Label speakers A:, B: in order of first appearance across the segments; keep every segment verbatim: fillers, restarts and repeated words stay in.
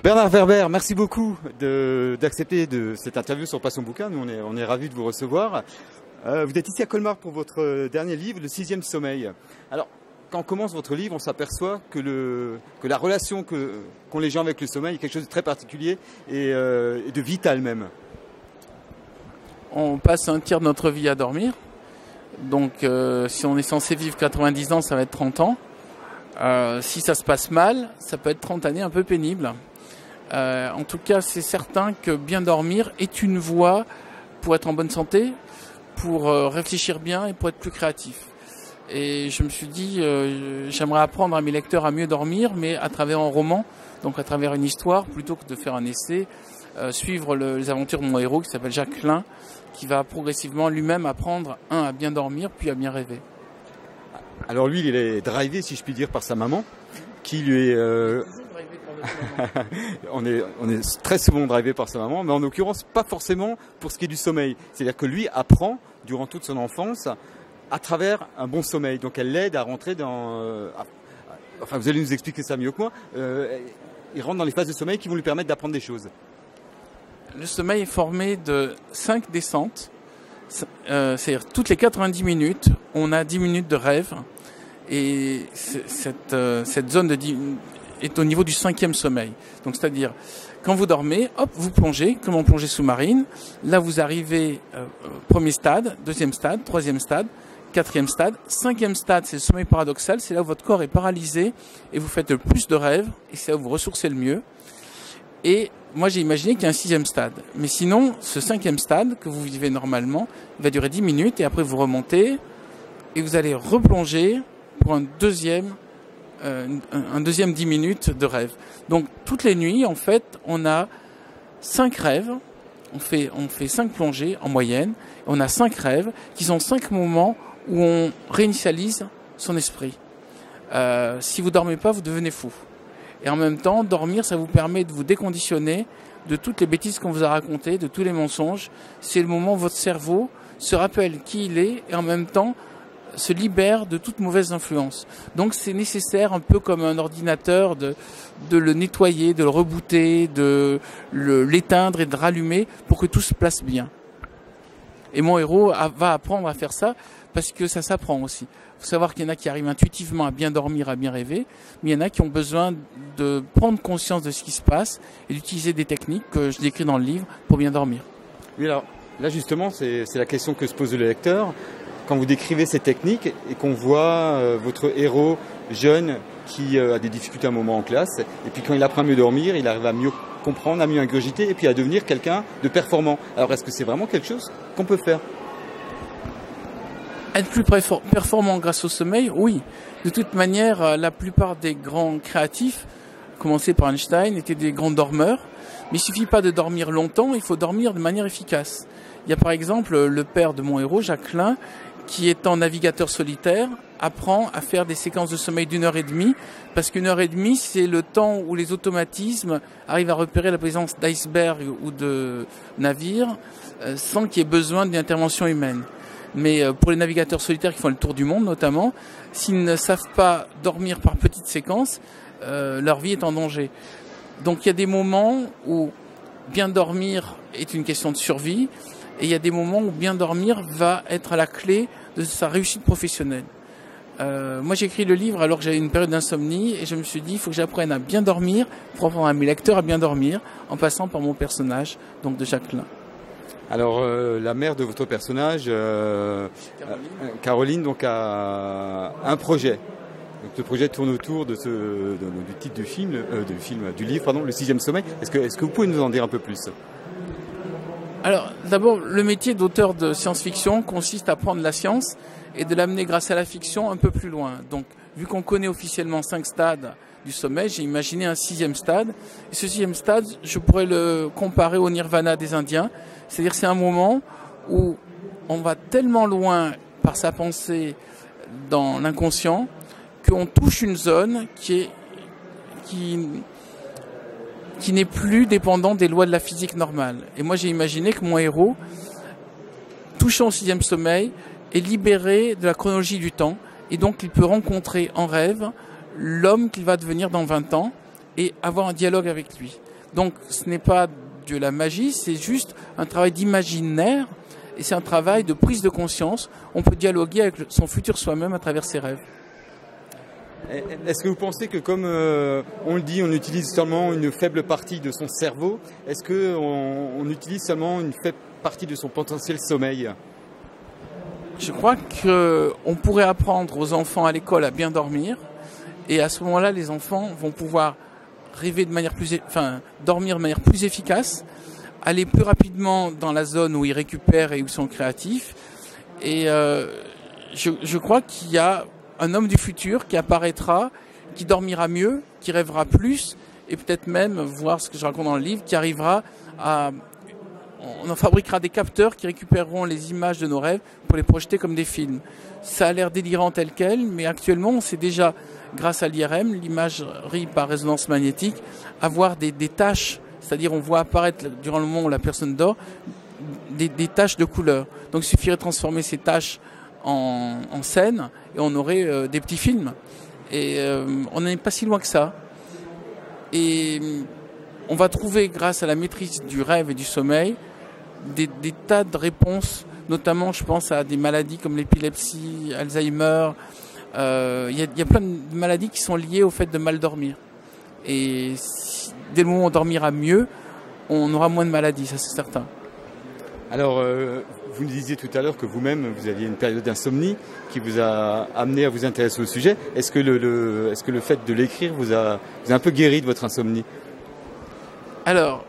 A: Bernard Werber, merci beaucoup d'accepter de, de cette interview sur Passion Bouquin. Nous, on est, on est ravis de vous recevoir. Euh, vous êtes ici à Colmar pour votre dernier livre, Le Sixième Sommeil. Alors, quand on commence votre livre, on s'aperçoit que, le, que la relation que, qu'ont les gens avec le sommeil est quelque chose de très particulier et, euh, et de vital même.
B: On passe un tiers de notre vie à dormir. Donc, euh, si on est censé vivre quatre-vingt-dix ans, ça va être trente ans. Euh, si ça se passe mal, ça peut être trente années un peu pénibles. Euh, en tout cas, c'est certain que bien dormir est une voie pour être en bonne santé, pour euh, réfléchir bien et pour être plus créatif. Et je me suis dit, euh, j'aimerais apprendre à mes lecteurs à mieux dormir, mais à travers un roman, donc à travers une histoire, plutôt que de faire un essai, euh, suivre le, les aventures de mon héros qui s'appelle Jacques Klein, qui va progressivement lui-même apprendre, un, à bien dormir, puis à bien rêver.
A: Alors lui, il est drivé, si je puis dire, par sa maman, qui lui est... Euh... on est, on est très souvent drivé par sa maman, mais en l'occurrence pas forcément pour ce qui est du sommeil. C'est-à-dire que lui apprend durant toute son enfance à travers un bon sommeil. Donc elle l'aide à rentrer dans... Euh, à, enfin, vous allez nous expliquer ça mieux que moi. Euh, il rentre dans les phases de sommeil qui vont lui permettre d'apprendre des choses.
B: Le sommeil est formé de cinq descentes. Euh, c'est-à-dire toutes les quatre-vingt-dix minutes, on a dix minutes de rêve. Et cette, euh, cette zone de dix est au niveau du cinquième sommeil. Donc, c'est-à-dire, quand vous dormez, hop, vous plongez, comme en plongée sous-marine. Là, vous arrivez euh, premier stade, deuxième stade, troisième stade, quatrième stade. Cinquième stade, c'est le sommeil paradoxal. C'est là où votre corps est paralysé et vous faites le plus de rêves. Et c'est là où vous ressourcez le mieux. Et moi, j'ai imaginé qu'il y a un sixième stade. Mais sinon, ce cinquième stade que vous vivez normalement, il va durer dix minutes et après vous remontez et vous allez replonger pour un deuxième Euh, un deuxième dix minutes de rêve. Donc toutes les nuits, en fait, on a cinq rêves, on fait, on fait cinq plongées en moyenne, on a cinq rêves qui sont cinq moments où on réinitialise son esprit. Euh, si vous dormez pas, vous devenez fou. Et en même temps, dormir, ça vous permet de vous déconditionner de toutes les bêtises qu'on vous a racontées, de tous les mensonges. C'est le moment où votre cerveau se rappelle qui il est et en même temps se libère de toute mauvaise influence. Donc c'est nécessaire, un peu comme un ordinateur, de, de le nettoyer, de le rebooter, de le, l'éteindre et de rallumer pour que tout se place bien. Et mon héros a, va apprendre à faire ça parce que ça s'apprend aussi. Il faut savoir qu'il y en a qui arrivent intuitivement à bien dormir, à bien rêver, mais il y en a qui ont besoin de prendre conscience de ce qui se passe et d'utiliser des techniques que je décris dans le livre pour bien dormir.
A: Oui, alors là justement, c'est, c'est la question que se pose le lecteur. Quand vous décrivez ces techniques et qu'on voit euh, votre héros jeune qui euh, a des difficultés à un moment en classe, et puis quand il apprend à mieux dormir, il arrive à mieux comprendre, à mieux ingurgiter, et puis à devenir quelqu'un de performant. Alors est-ce que c'est vraiment quelque chose qu'on peut faire ?
B: Être plus performant grâce au sommeil, oui. De toute manière, la plupart des grands créatifs, commencé par Einstein, étaient des grands dormeurs. Mais il suffit pas de dormir longtemps, il faut dormir de manière efficace. Il y a par exemple le père de mon héros, Jacques Klein, qui étant navigateur solitaire, apprend à faire des séquences de sommeil d'une heure et demie, parce qu'une heure et demie, c'est le temps où les automatismes arrivent à repérer la présence d'icebergs ou de navires, euh, sans qu'il y ait besoin d'une intervention humaine. Mais euh, pour les navigateurs solitaires qui font le tour du monde notamment, s'ils ne savent pas dormir par petites séquences, euh, leur vie est en danger. Donc il y a des moments où bien dormir est une question de survie, et il y a des moments où bien dormir va être à la clé de sa réussite professionnelle. Euh, moi, j'ai écrit le livre alors que j'avais une période d'insomnie et je me suis dit, il faut que j'apprenne à bien dormir pour apprendre à mes lecteurs à bien dormir en passant par mon personnage, donc de Jacques Klein.
A: Alors, euh, la mère de votre personnage, euh, Caroline. Euh, Caroline, donc a un projet. Donc, le projet tourne autour de ce, de, du titre du film, euh, du film, du livre, pardon, Le Sixième Sommeil. Est-ce que, est-ce que vous pouvez nous en dire un peu plus ?
B: Alors, d'abord, le métier d'auteur de science-fiction consiste à prendre la science et de l'amener grâce à la fiction un peu plus loin. Donc, vu qu'on connaît officiellement cinq stades du sommeil, j'ai imaginé un sixième stade. Et ce sixième stade, je pourrais le comparer au nirvana des Indiens. C'est-à-dire c'est un moment où on va tellement loin par sa pensée dans l'inconscient qu'on touche une zone qui est qui qui n'est plus dépendant des lois de la physique normale. Et moi, j'ai imaginé que mon héros, touchant au sixième sommeil, est libéré de la chronologie du temps, et donc il peut rencontrer en rêve l'homme qu'il va devenir dans vingt ans, et avoir un dialogue avec lui. Donc ce n'est pas de la magie, c'est juste un travail d'imaginaire et c'est un travail de prise de conscience. On peut dialoguer avec son futur soi-même à travers ses rêves.
A: Est-ce que vous pensez que comme euh, on le dit, on utilise seulement une faible partie de son cerveau, est-ce qu'on on utilise seulement une faible partie de son potentiel sommeil?
B: Je crois qu'on pourrait apprendre aux enfants à l'école à bien dormir et à ce moment-là, les enfants vont pouvoir rêver de manière plus, enfin, dormir de manière plus efficace, aller plus rapidement dans la zone où ils récupèrent et où ils sont créatifs. Et euh, je, je crois qu'il y a un homme du futur qui apparaîtra, qui dormira mieux, qui rêvera plus, et peut-être même, voir ce que je raconte dans le livre, qui arrivera à... On en fabriquera des capteurs qui récupéreront les images de nos rêves pour les projeter comme des films. Ça a l'air délirant tel quel, mais actuellement, on sait déjà, grâce à l'I R M, l'imagerie par résonance magnétique, avoir des, des taches, c'est-à-dire on voit apparaître, durant le moment où la personne dort, des, des taches de couleur. Donc il suffirait de transformer ces taches en, en scène et on aurait euh, des petits films. Et euh, on n'est pas si loin que ça. Et on va trouver, grâce à la maîtrise du rêve et du sommeil, des, des tas de réponses, notamment je pense à des maladies comme l'épilepsie, Alzheimer. Il euh, y, y a plein de maladies qui sont liées au fait de mal dormir. Et si, dès le moment où on dormira mieux, on aura moins de maladies, ça c'est certain.
A: Alors, euh, vous nous disiez tout à l'heure que vous-même, vous aviez une période d'insomnie qui vous a amené à vous intéresser au sujet. Est-ce que le, le, est-ce que le fait de l'écrire vous a, vous a un peu guéri de votre insomnie?
B: Alors,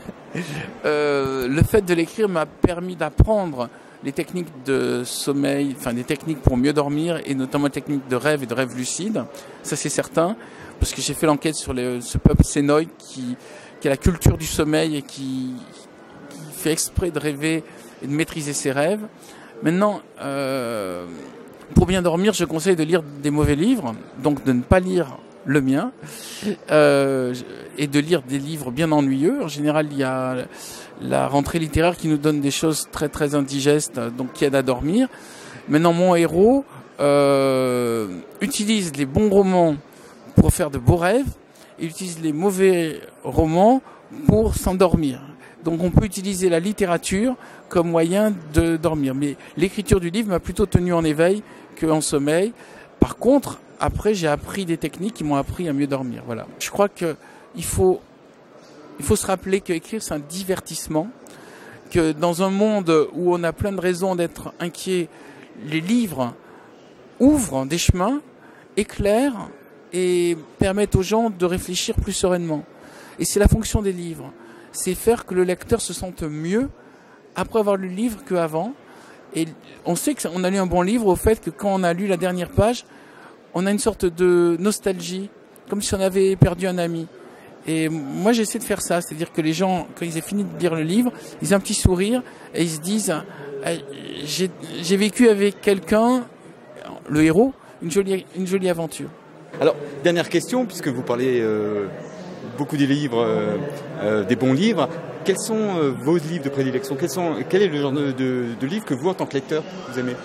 B: euh, le fait de l'écrire m'a permis d'apprendre les techniques de sommeil, enfin des techniques pour mieux dormir et notamment les techniques de rêve et de rêve lucide. Ça c'est certain, parce que j'ai fait l'enquête sur les, ce peuple sénoïde qui, qui a la culture du sommeil et qui, qui fait exprès de rêver et de maîtriser ses rêves. Maintenant, euh, pour bien dormir, je conseille de lire des mauvais livres, donc de ne pas lire le mien, euh, et de lire des livres bien ennuyeux. En général, il y a la rentrée littéraire qui nous donne des choses très très indigestes, donc qui aident à dormir. Maintenant, mon héros euh, utilise les bons romans pour faire de beaux rêves, et utilise les mauvais romans pour s'endormir. Donc on peut utiliser la littérature comme moyen de dormir. Mais l'écriture du livre m'a plutôt tenu en éveil qu'en sommeil. Par contre, après, j'ai appris des techniques qui m'ont appris à mieux dormir. Voilà. Je crois que il faut, il faut se rappeler qu'écrire, c'est un divertissement, que dans un monde où on a plein de raisons d'être inquiet, les livres ouvrent des chemins, éclairent et permettent aux gens de réfléchir plus sereinement. Et c'est la fonction des livres. C'est faire que le lecteur se sente mieux après avoir lu le livre qu'avant. Et on sait qu'on a lu un bon livre au fait que quand on a lu la dernière page, on a une sorte de nostalgie, comme si on avait perdu un ami. Et moi, j'essaie de faire ça, c'est-à-dire que les gens, quand ils aient fini de lire le livre, ils ont un petit sourire et ils se disent « j'ai, j'ai vécu avec quelqu'un, le héros, une jolie, une jolie aventure ».
A: Alors, dernière question, puisque vous parlez euh, beaucoup des livres, euh, euh, des bons livres, quels sont euh, vos livres de prédilection? Quels sont, Quel est le genre de, de, de livre que vous, en tant que lecteur, vous aimez?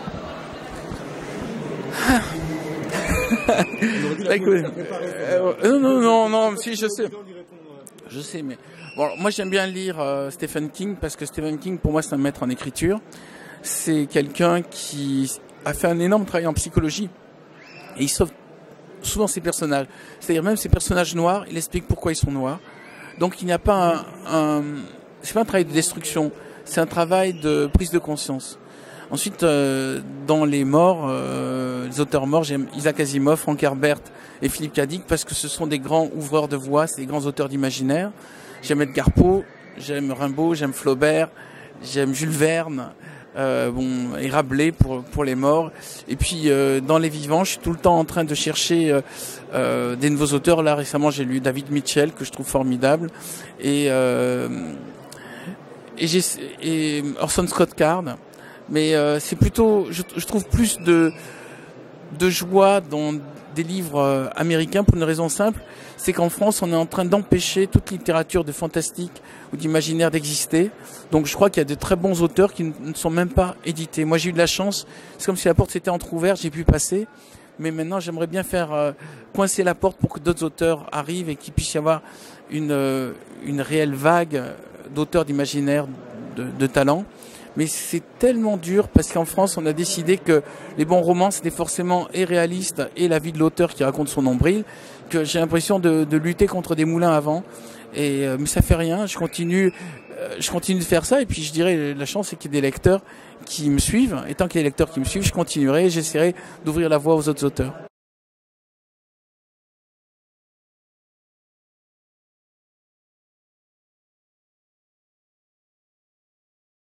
B: euh, non, non, non, non, si, je sais. Je sais, mais... Bon, moi, j'aime bien lire euh, Stephen King, parce que Stephen King, pour moi, c'est un maître en écriture. C'est quelqu'un qui a fait un énorme travail en psychologie. Et il sauve souvent ses personnages. C'est-à-dire même ses personnages noirs, il explique pourquoi ils sont noirs. Donc, il n'y a pas un... un c'est pas un travail de destruction, c'est un travail de prise de conscience. Ensuite, euh, dans les morts, euh, les auteurs morts, j'aime Isaac Asimov, Frank Herbert et Philippe K. Dick parce que ce sont des grands ouvreurs de voix, c'est des grands auteurs d'imaginaire. J'aime Edgar Poe, j'aime Rimbaud, j'aime Flaubert, j'aime Jules Verne, euh, bon, et Rabelais pour pour les morts. Et puis euh, dans les vivants, je suis tout le temps en train de chercher euh, euh, des nouveaux auteurs. Là récemment, j'ai lu David Mitchell que je trouve formidable et euh, et, j'ai, et Orson Scott Card. Mais euh, c'est plutôt, je, je trouve plus de, de joie dans des livres euh, américains pour une raison simple, c'est qu'en France, on est en train d'empêcher toute littérature de fantastique ou d'imaginaire d'exister. Donc je crois qu'il y a de très bons auteurs qui ne sont même pas édités. Moi, j'ai eu de la chance, c'est comme si la porte s'était entrouverte, j'ai pu passer. mais maintenant j'aimerais bien faire euh, coincer la porte pour que d'autres auteurs arrivent et qu'il puisse y avoir une, euh, une réelle vague d'auteurs d'imaginaire, de, de talent. Mais c'est tellement dur parce qu'en France, on a décidé que les bons romans, c'était forcément et réaliste et la vie de l'auteur qui raconte son nombril, que j'ai l'impression de, de lutter contre des moulins à vent. Et, euh, mais ça fait rien, je continue, euh, je continue de faire ça. Et puis je dirais, la chance, c'est qu'il y ait des lecteurs qui me suivent. Et tant qu'il y a des lecteurs qui me suivent, je continuerai et j'essaierai d'ouvrir la voie aux autres auteurs.